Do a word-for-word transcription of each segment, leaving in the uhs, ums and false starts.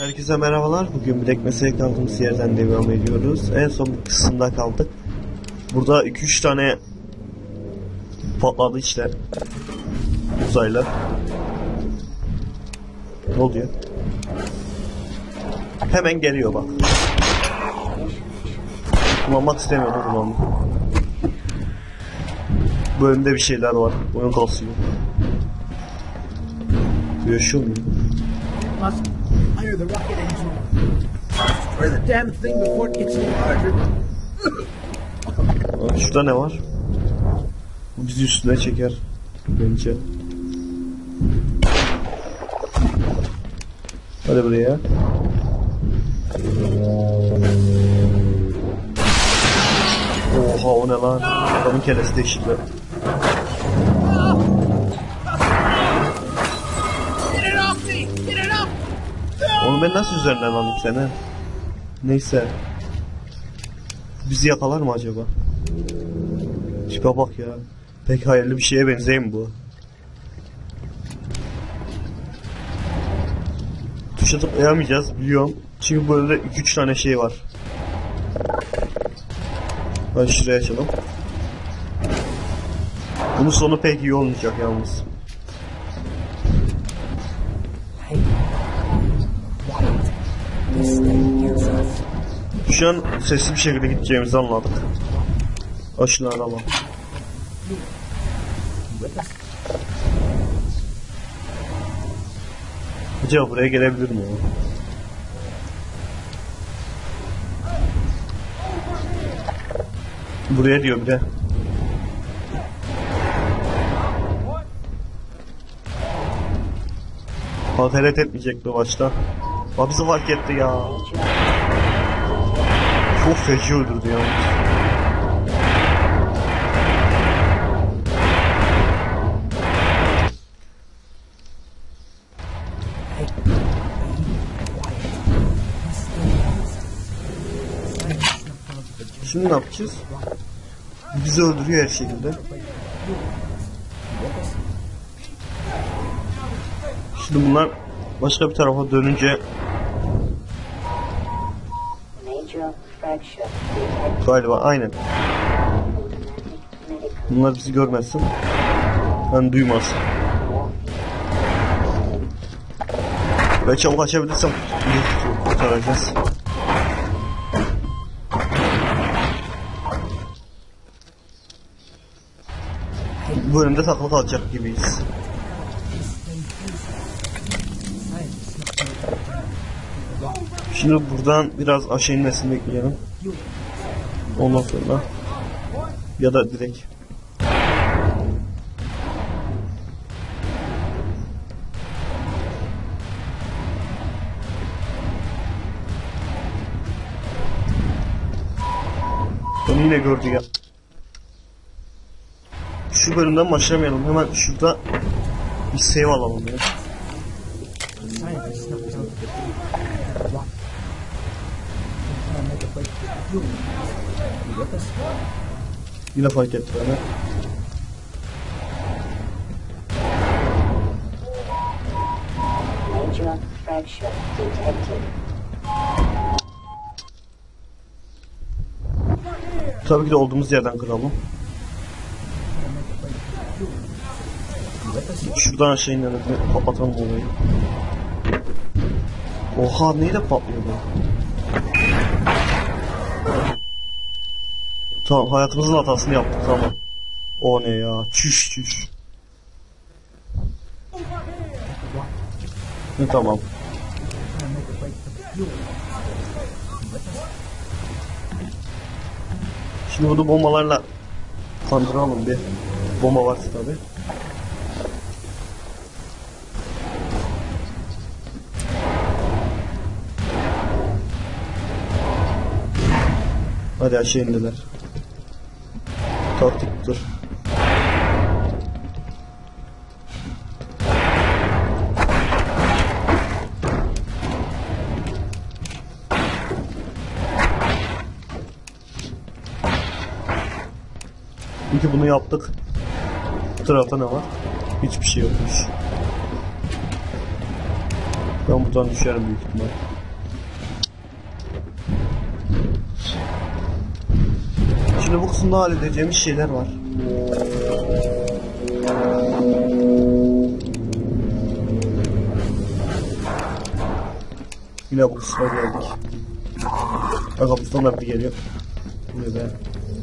Herkese merhabalar. Bugün Black Mesa'ya kaldığımız yerden devam ediyoruz. En son bir kısımda kaldık. Burada iki üç tane patladı işte. Uzaylı. Ne oluyor? Hemen geliyor bak. Kullanmak istemiyorum kullanmak. Bu önünde bir şeyler var. Oyun kasıyor. Yaşıyor muyum? Fire the rocket engine. Destroy the damn thing before it gets any larger. Şurada ne var? Bu bizi üstüne çeker bence. Hadi buraya. Oha o ne lan? Adamın kellesi değişikti. Onu ben nasıl üzerinden alayım seni? Neyse. Bizi yakalar mı acaba? Tipe bak ya. Pek hayırlı bir şeye benzeyim bu. Tuşa tıklayamayacağız biliyorum. Çünkü böyle iki üç tane şey var. Ben şuraya açalım. Bunun sonu pek iyi olmayacak yalnız. Şu an sessiz bir şekilde gideceğimizi anladık. Aşın araba. Acaba buraya gelebilir mi o? Buraya diyor bir de. Hateret etmeyecek bu başta. Aa, bizi fark etti ya. Çok feci öldürdü ya. Şimdi ne yapacağız? Bizi öldürüyor her şekilde. Şimdi bunlar başka bir tarafa dönünce galiba aynen. Bunlar bizi görmezsin. Ben duymazsın. Ve çabuk açabilirsem kurtaracağız. Bu bölümde takılı kalacak gibiyiz. Şimdi buradan biraz aşağı inmesini bekleyelim. Ondan sonra ya da direkt. Onu yine gördü ya. Şu bölümden başlamayalım. Hemen şurada bir save alalım ya. Yine fark etti bana. Tabii ki de olduğumuz yerden kıralım. Şuradan aşağı inelim, kapatalım olayı. Oha neyle patlıyor bu? Tamam hayatımızın hatasını yaptık tamam. O ne ya? Çüş çüş. Ne tamam. Şimdi bunu bombalarla kandıralım bir. Bomba varsa tabi. Hadi aşağı indiler. Taktik dur. Çünkü bunu yaptık. Bu tarafta ne var? Hiçbir şey yokmuş. Ben buradan düşerim büyük ihtimal. Şimdi bu kısımda halledeceğimiz şeyler var. Yine bu kısma geldik. Aga buradan da bir geliyor. Bu ne be?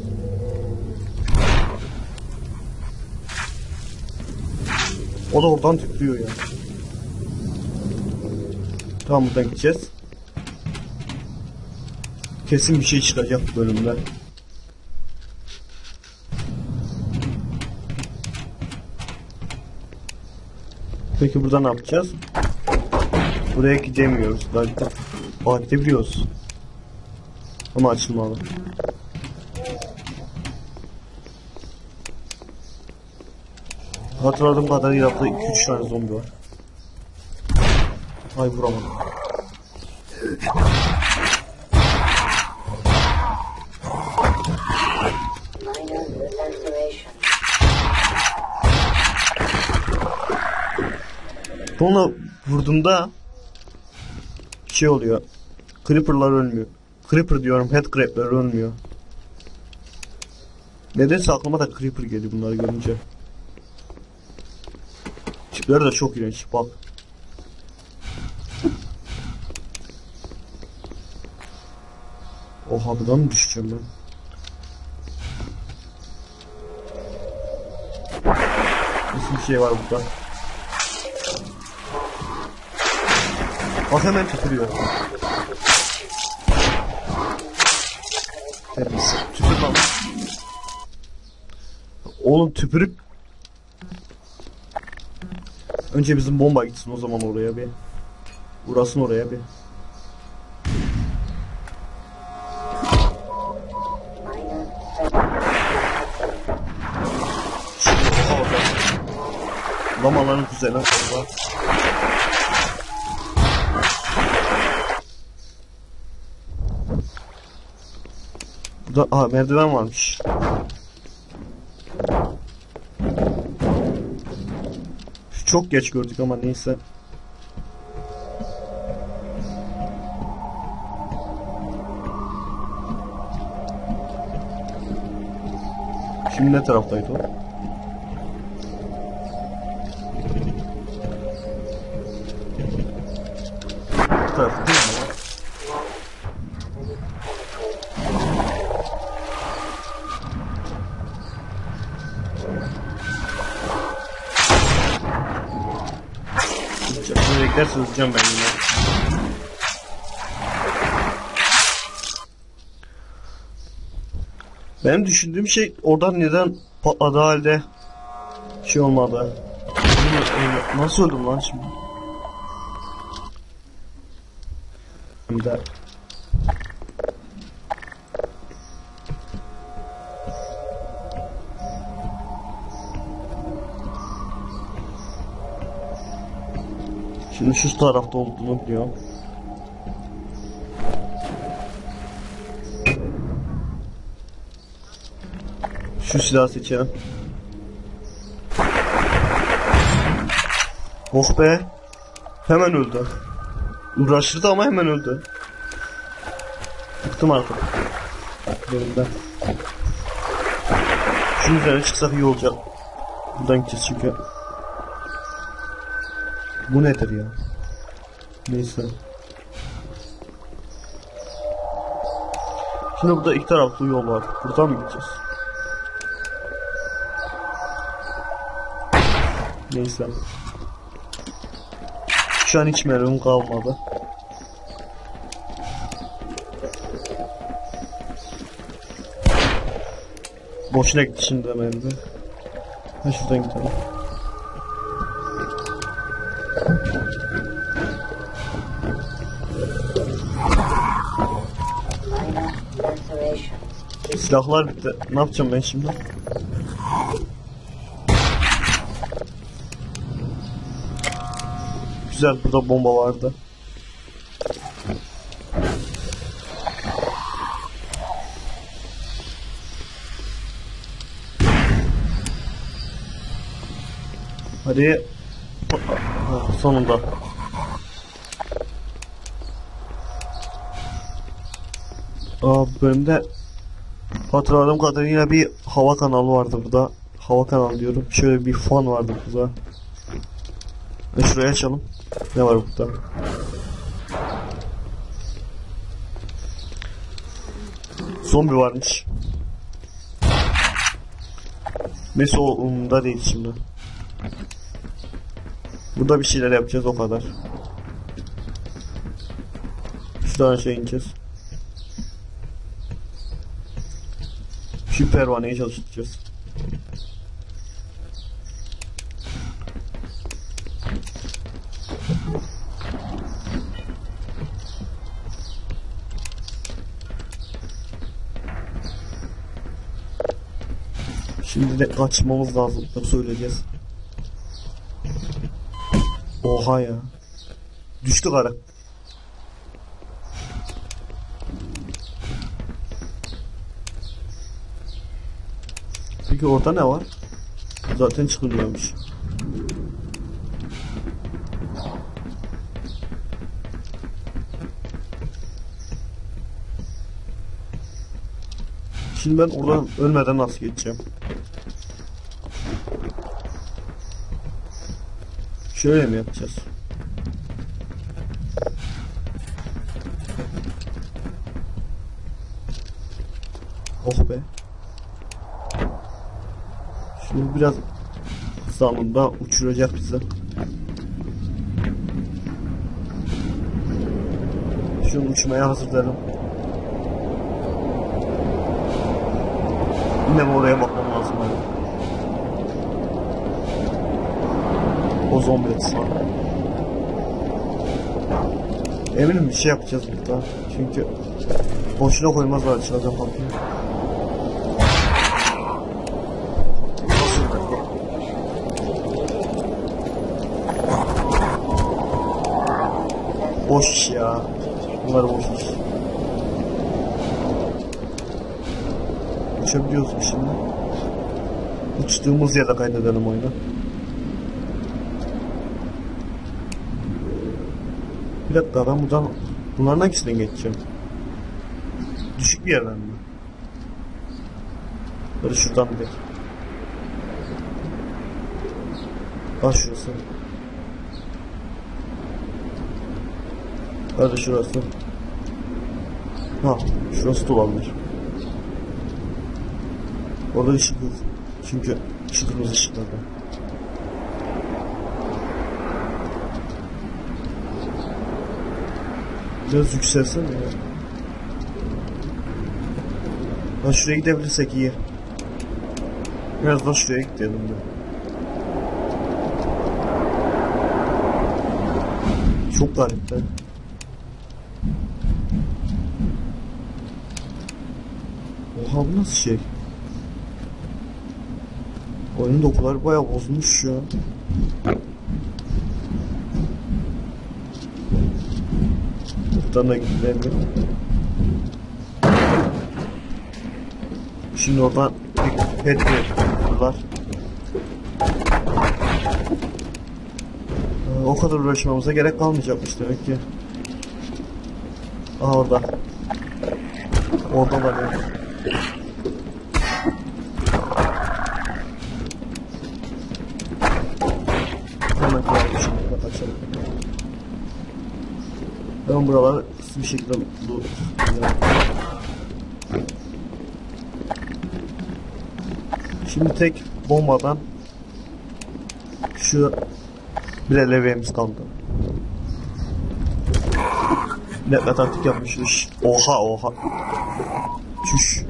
O da oradan tüplüyor ya. Tamam, buradan gideceğiz. Kesin bir şey çıkacak bu bölümde. Peki burada ne yapacağız? Buraya gidemiyoruz. Belki Aa, gidebiliyoruz. Ama açılmalı. Hatırladığım kadarıyla yaptığı iki üç tane zombi var. Ay vuramadım. Sonra vurduğumda şey oluyor. Creeper'lar ölmüyor. Creeper diyorum, headcrab'ler ölmüyor. Nedense aklıma da Creeper geliyor bunları görünce. Tipleri de çok iğrenç, bak. Oha, buradan mı düşeceğim ben? Nasıl bir şey var burada? Bak hemen tükürüyor. Temiz. Tükür lan. Oğlum tüpürük. Önce bizim bomba gitsin o zaman oraya bir. Vurasın oraya bir. Lamaların güzel ha. Burada aha, merdiven varmış. Çok geç gördük ama neyse. Şimdi ne taraftaydı o? Bu taraf değil mi? Böyle beklerse hızlayacağım ben yine. Benim düşündüğüm şey oradan neden patladı halde şey olmadı. Nasıl öldüm lan şimdi? Bir de şimdi şu tarafta olduğunu biliyorum. Şu silahı seçelim. Oh be. Hemen öldü. Uğraşırdı ama hemen öldü. Bıktım artık. Bölümden. Şunun üzerine çıksak iyi olacak. Buradan gideceğiz çünkü. Bu nedir ya? Neyse. Şimdi burada iki taraflı yol var. Buradan mı gideceğiz? Neyse. Şu an hiç mermim kalmadı. Boşuna gitti şimdi mermi. Ha, şuradan gidelim. Silahlar bitti. Ne yapacağım ben şimdi? Güzel, burada bomba vardı. Hadi. Sonunda. Aa, bu bölümde Hatırladığım kadarıyla bir hava kanalı vardı burada. Hava kanalı diyorum. Şöyle bir fan vardı burada. Ve şurayı açalım. Ne var burada? Zombi varmış. Neyse o umurumda değil şimdi. Burada bir şeyler yapacağız o kadar. Şuradan aşağı ineceğiz. Şu pervaneyi çalıştıracağız. Şimdi de kaçmamız lazım. Yoksa öleceğiz. Oha ya. Düştü kara. Peki orada ne var? Zaten çıkılıyormuş. Şimdi ben oradan ölmeden nasıl geçeceğim? Şöyle mi yapacağız? Oh be. Şimdi biraz zamanda uçuracak bizi. Şunu uçmaya hazırlarım. Yine mi oraya bakmam lazım abi? O zombi etsi var. Eminim bir şey yapacağız burada. Çünkü boşuna koymazlar açılacak kapıyı. Boş iş ya. Bunlar boş iş. Uçabiliyoruz mu şimdi? Uçtuğumuz yerde kaydedelim oyunu. Bir dakika ben buradan bunların hangisinden geçeceğim? Düşük bir yerden mi? Böyle şuradan bir. Ah şurası. Hadi şurası. Ha şurası da olabilir. Orada ışık yok. Çünkü ışıkımız ışıklarda. Biraz yükselsene ya. Ha şuraya gidebilirsek iyi. Biraz daha şuraya gidelim de. Çok garip be. Oha bu nasıl şey? Oyunun dokuları bayağı bozulmuş ya. Buradan da gidelim. Şimdi oradan bir pet yapıyorlar. Ee, o kadar uğraşmamıza gerek kalmayacakmış demek ki. Aha orada. Orada var ya. Hemen kıralım şimdi. Açalım. Ben buraları bir şekilde dur. Şimdi tek bombadan şu bir levyemiz kaldı. Ne taktik yapmışız. Oha oha. Çüş.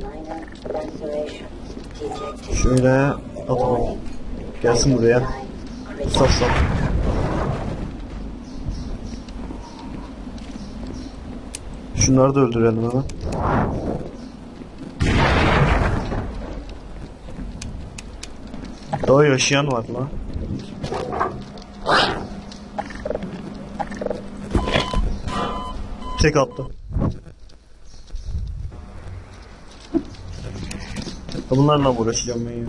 Şöyle atalım. Gelsin buraya. Saf saf. Şunları da öldürelim hemen. Daha yaşayan var lan. Tek attı. Bunlarla mı uğraşacağım ben ya?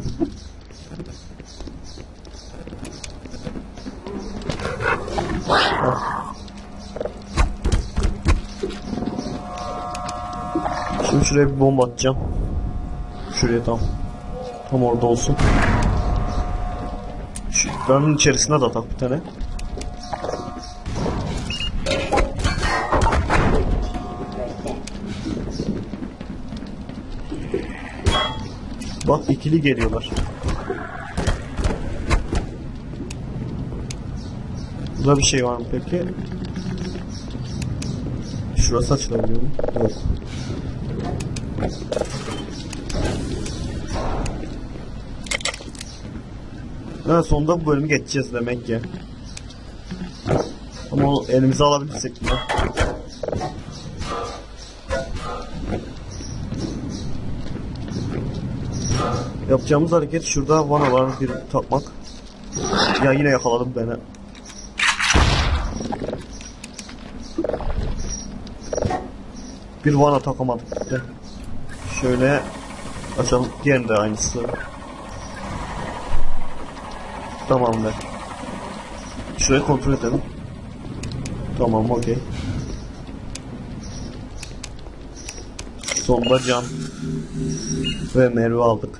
Ah. Şimdi şuraya bir bomba atacağım. Şuraya tam. Tam orada olsun. Şu ekranın içerisine de atak bir tane. Bak ikili geliyorlar. Burada bir şey var mı peki? Şurası açılabiliyor mu? Yok. Ha, sonunda bu bölümü geçeceğiz demek ki. Ama o elimize alabilirsek mi? Yapacağımız hareket şurada vanalar bir takmak. Ya yine yakaladım beni. Bir vana takamadık işte. Şöyle açalım. Diğerinde de aynısı. Tamamdır. Şurayı kontrol edelim. Tamam, okey. Sonunda can ve merve aldık.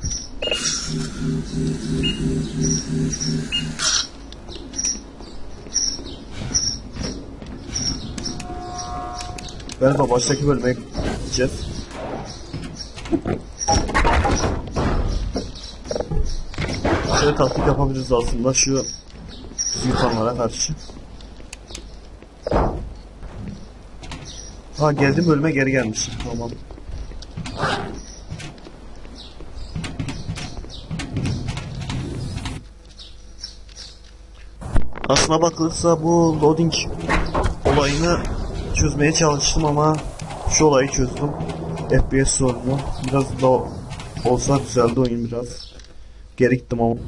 Galiba baştaki bölüme gideceğiz. Şöyle taktik yapabiliriz aslında şu yutanlara karşı. Ha, geldiğim bölüme geri gelmişim. Tamam. Aslına bakılırsa bu loading olayını çözmeye çalıştım ama şu olayı çözdüm. F P S sorunu. Biraz da olsa düzeldi oyun biraz. Geri gittim ama.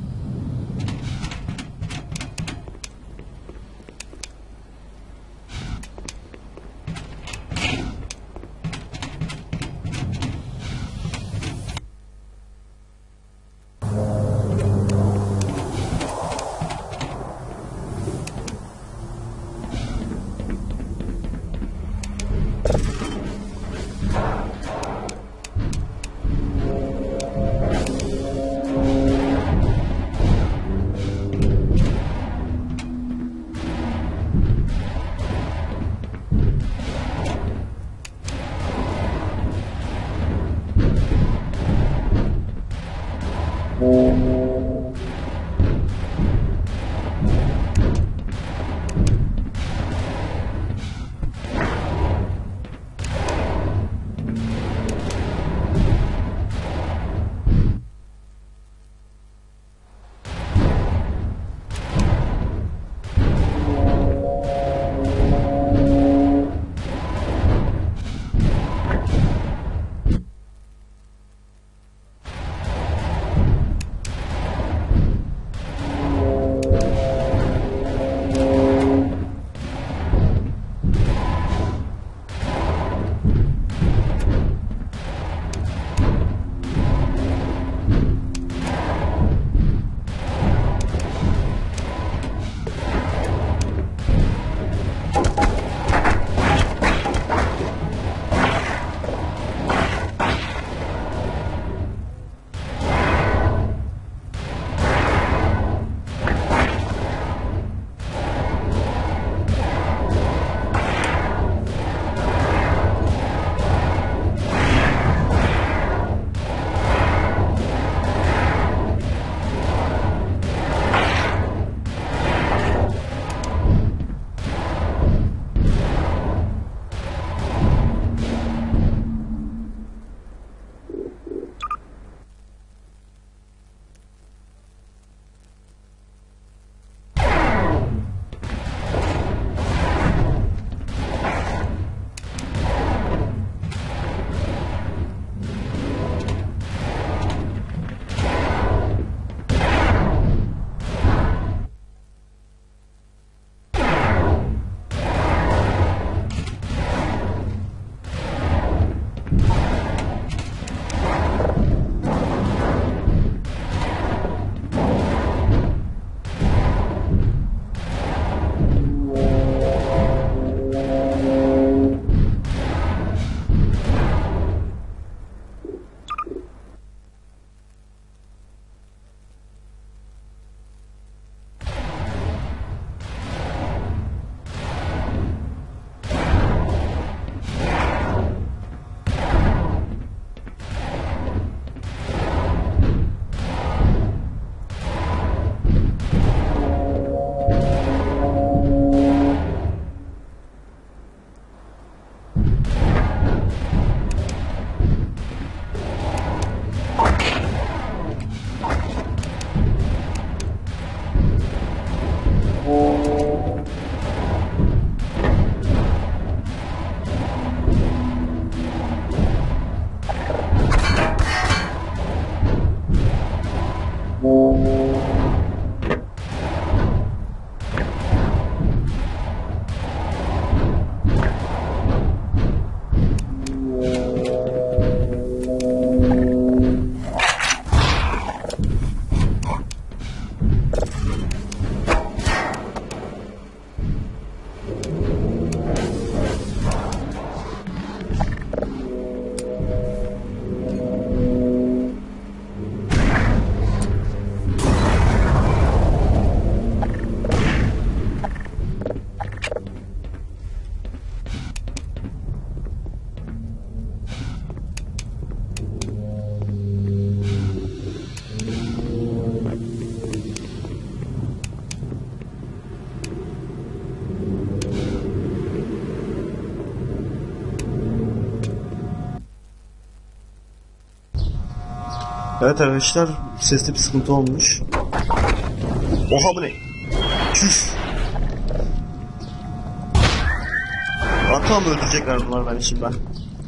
Evet arkadaşlar, seste bir sıkıntı olmuş. Oha bu ne? Çüş. Hatta mı öldürecekler bunlar beni şimdi ben?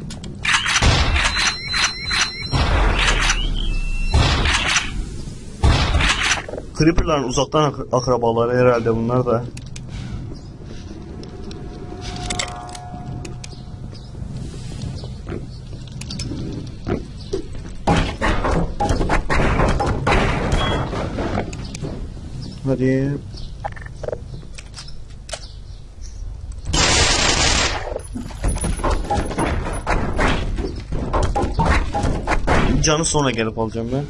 Creeper'ların uzaktan ak akrabaları herhalde bunlar da. Hadi. Canı sonra gelip alacağım ben.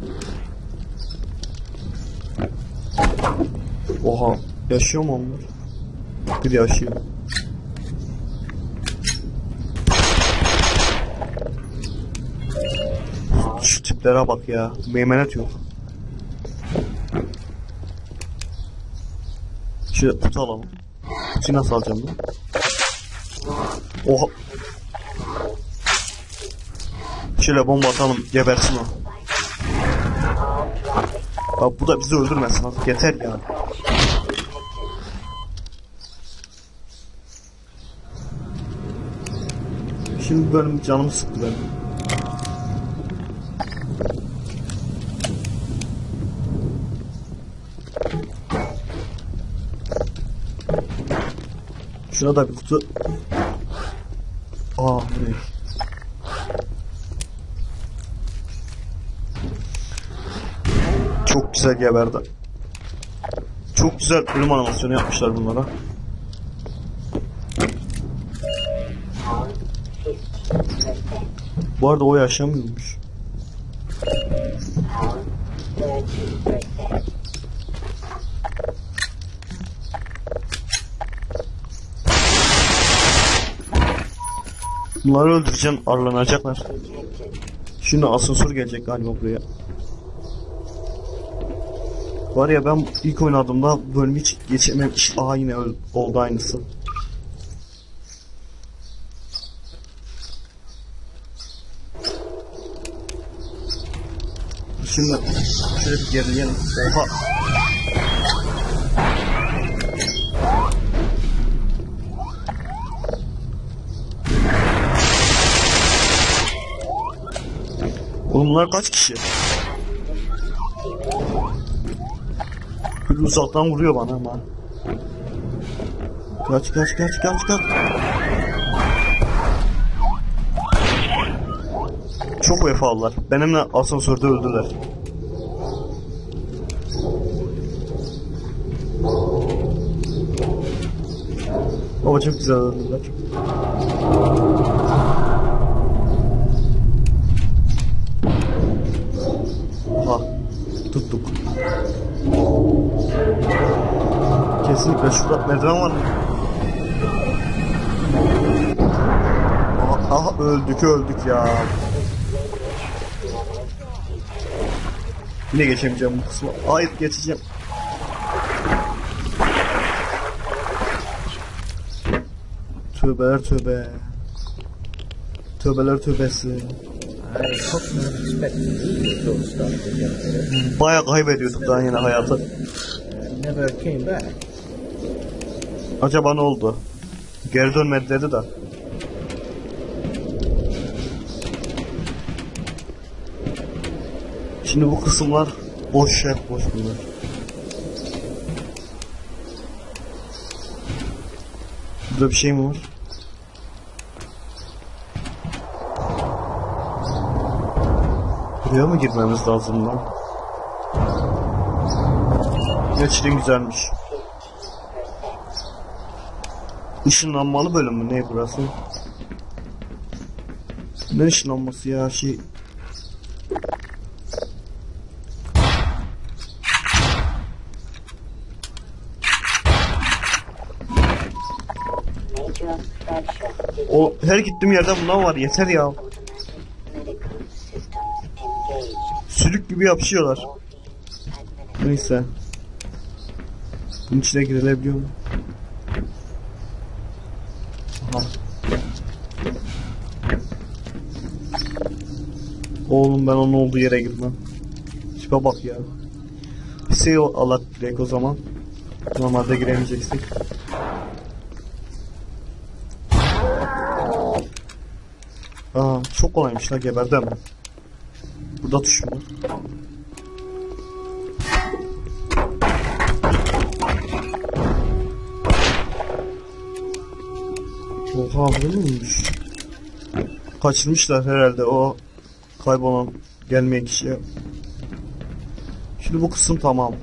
Oha, yaşıyor mu onlar? Bir yaşıyor. Şu tiplere bak ya, meymenet yok. Şöyle kutu alalım. Kutuyu nasıl alacağım ben? Oha. Şöyle bomba atalım, gebersin o. Bak bu da bizi öldürmesin artık, yeter ya. Şimdi bölüm canımı sıktı benim. Şuna da bir kutu. Aa bu ne? Çok güzel geberdi. Çok güzel ölüm animasyonu yapmışlar bunlara. Bu arada o yaşamıyormuş. Bunları öldüreceğim, arlanacaklar. Şimdi asansör gelecek galiba buraya. Var ya ben ilk oynadığımda bölümü hiç geçememiş. Aha yine oldu aynısı. Şimdi şöyle bir gerileyelim. Oha. Oğlum bunlar kaç kişi? Böyle uzaktan vuruyor bana ama. Kaç kaç kaç kaç kaç. Çok vefalılar. Benimle asansörde öldüler. Ama çok güzel öldüler. Aha. Tuttuk. Kesinlikle şurada merdiven var mı? Aha, aha öldük öldük ya. Yine geçemeyeceğim bu kısmı. Hayır geçeceğim. Tövbeler tövbe. Tövbeler tövbesi. Bayağı kaybediyorduk daha yine hayatı. Acaba ne oldu? Geri dönmedi dedi de. Şimdi bu kısımlar boş şey, boş bunlar. Burada bir şey mi var? Buraya mı girmemiz lazım lan? Gerçekten güzelmiş. Işınlanmalı bölüm mü? Ne burası? Ne ışınlanması ya şey... O her gittiğim yerde bundan var, yeter ya. Sülük gibi yapışıyorlar. Neyse. Bunun içine girilebiliyor mu? Aha. Oğlum ben onun olduğu yere girmem. Tipe bak ya. Şey Allah direkt o zaman. Normalde giremeyeceksek. Aa çok kolaymış la, geberdi ama. Burada tuş mu? Oha bu muymuş? Kaçırmışlar herhalde o kaybolan gelmeyen kişiye. Şimdi bu kısım tamam.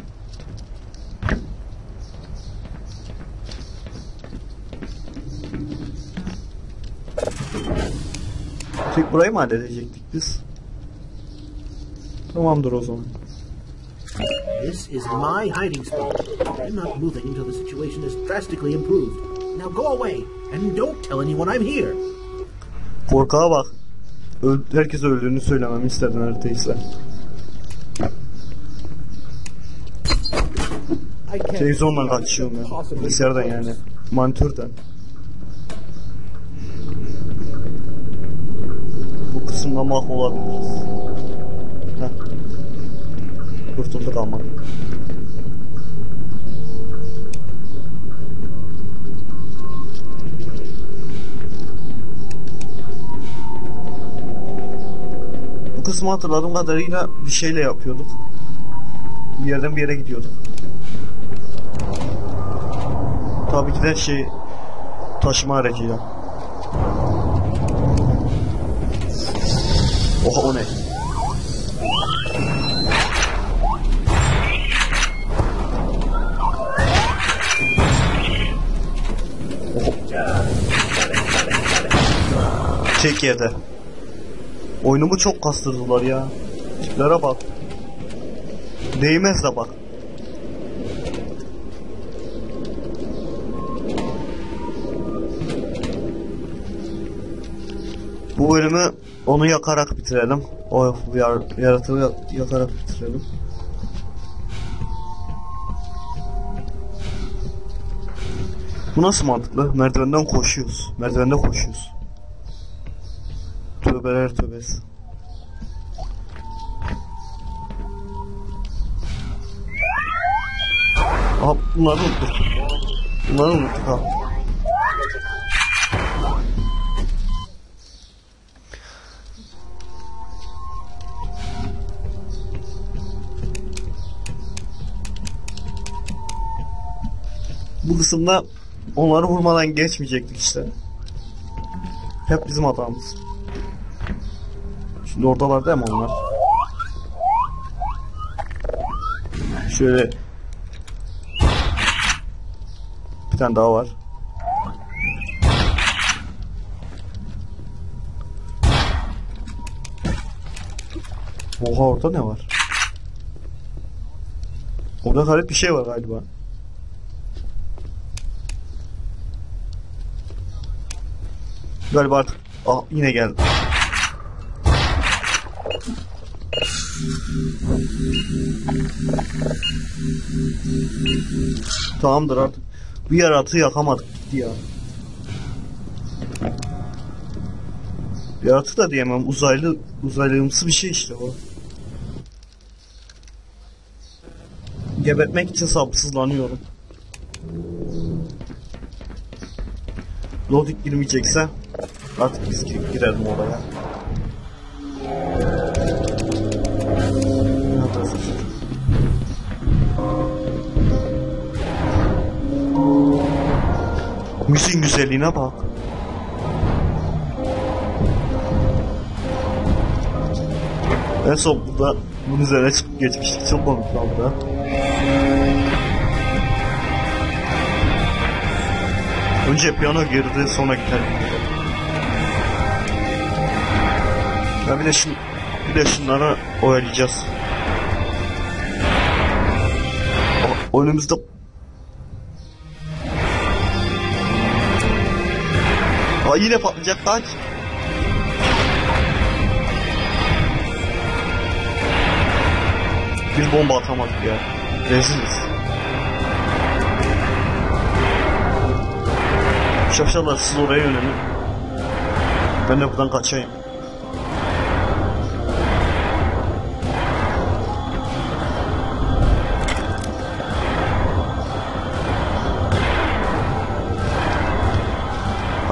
Tek burayı mı halledecektik biz? Tamamdır o zaman. This is my hiding spot. I'm not moving until the situation is drastically improved. Now go away and don't tell anyone I'm here. Korkağa bak. Öl herkes öldüğünü söylememi istedin neredeyse. Televizyondan kaçıyorum ya. Bilgisayardan yani. Monitörden. Bu kısımda mahvolabiliriz. Heh. Kurtulduk ama. Bu kısmı hatırladığım kadarıyla bir şeyle yapıyorduk. Bir yerden bir yere gidiyorduk. Tabii ki de şey taşıma aracıyla. Oha o ne? Tek yerde. Oyunumu çok kastırdılar ya. Tiplere bak. Değmez de bak. Bu bölümü onu yakarak bitirelim. O yar yaratığı yakarak bitirelim. Bu nasıl mantıklı? Merdivenden koşuyoruz. Merdivende koşuyoruz. Tövbeler tövbesi. Aha bunları unuttuk. Bunları unuttuk ha. Bu kısımda onları vurmadan geçmeyecektik işte. Hep bizim hatamız. Şimdi oradalar değil mi onlar? Şöyle bir tane daha var. Oha orada ne var? Orada garip bir şey var galiba. Galiba artık ah, yine geldi. Tamamdır artık. Bu yaratığı yakamadık gitti ya. Yaratık da diyemem, uzaylı uzaylımsı bir şey işte o. Gebertmek için sabırsızlanıyorum. Lodik girmeyecekse artık biz girelim oraya. Müziğin güzelliğine bak. En son burada bunun üzerine çıkıp geçmiştik. Çok komik lan burada. Önce piyano girdi, sonra gitar girdi. Ya bir de şun, bir de şunları oyalayacağız. O, önümüzde Aa, yine patlayacak kaç. Bir bomba atamadık ya. Reziliz. Şapşallar siz oraya yönelin. Ben de buradan kaçayım.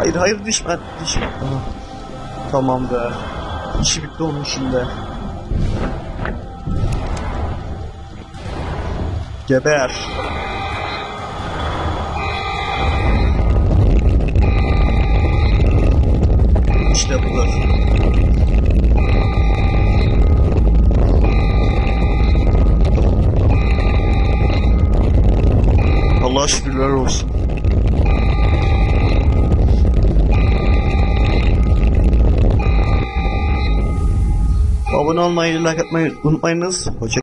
Hayır hayır düşme düşme. Aha. Tamam be. İşi bitti onun şimdi. Geber. İşte budur. Allah'a şükürler olsun. Abone olmayı, like atmayı unutmayınız. Hoşça